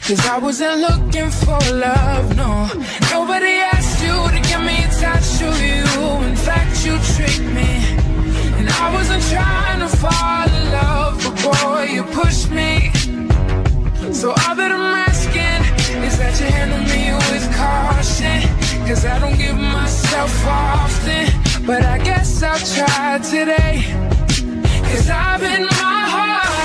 'Cause I wasn't looking for love, no. Nobody asked you to get me attached to you. In fact, you tricked me. And I wasn't trying to fall in love, but boy, you pushed me. So all that I'm asking is that you handle me with caution. 'Cause I don't give myself often, but I guess I'll try today. 'Cause I've been my heart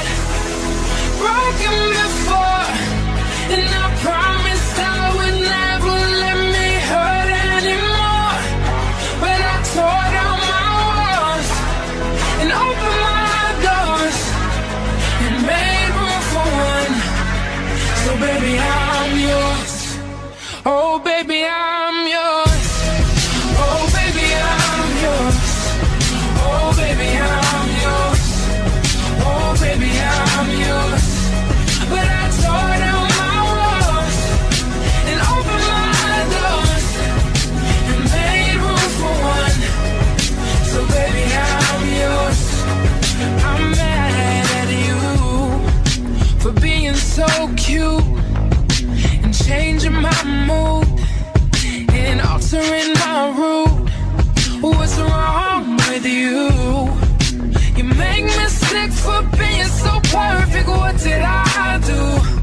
broken before, and I promised I would never let me hurt anymore. But I tore down my walls and opened my doors and made room for one. So baby, I'm yours. Oh baby, I'm yours. Oh baby, I'm yours. Oh baby, I'm yours. Oh baby, I'm yours. But I tore down my walls and opened my doors and made room for one. So baby, I'm yours. I'm mad at you for being so cute and changing my mood and altering my route. What's wrong with you? You make me sick for being so perfect. What did I do?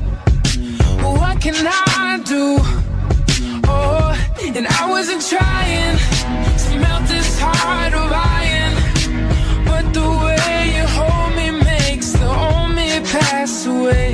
What can I do? Oh, and I wasn't trying to melt this heart of iron, but the way you hold me makes the old me pass away.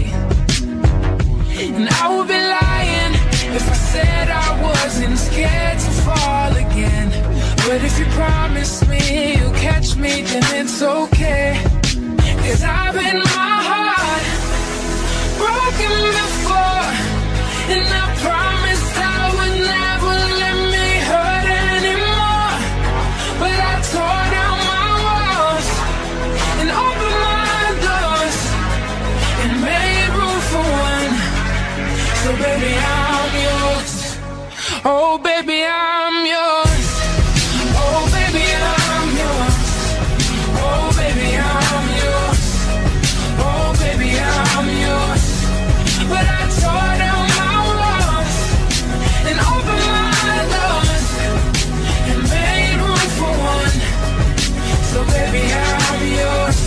And I would be lying if I said I wasn't scared to fall again. But if you promise me you'll catch me, then it's okay. 'Cause I've been my heart broken before, and I promised I would never let me hurt anymore. But I tore down my walls and opened my doors and made room for one. So baby, I'm yours. Oh baby, I'm yours. Oh baby, I'm yours. Oh baby, I'm yours. Oh baby, I'm yours. But I tore down my walls and opened my doors and made room for one. So baby, I'm yours.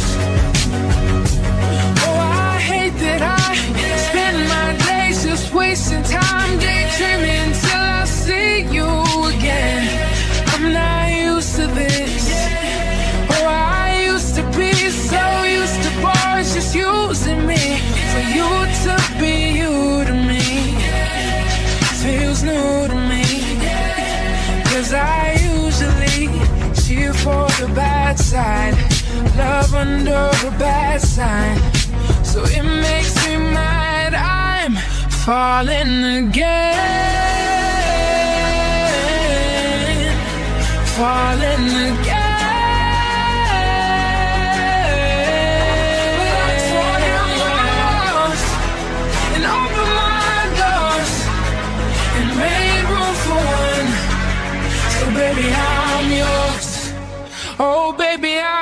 Oh, I hate that I spend my days just wasting time daydreaming till I see you again. I'm not used to this. Oh, I used to be so used to boys just using me. For you to be you to me feels new to me. 'Cause I usually cheer for the bad side, love under the bad sign. So it makes me mad I'm falling again, falling again. But I tore down my walls and opened my doors and made room for one. So baby, I'm yours. Oh baby, I'm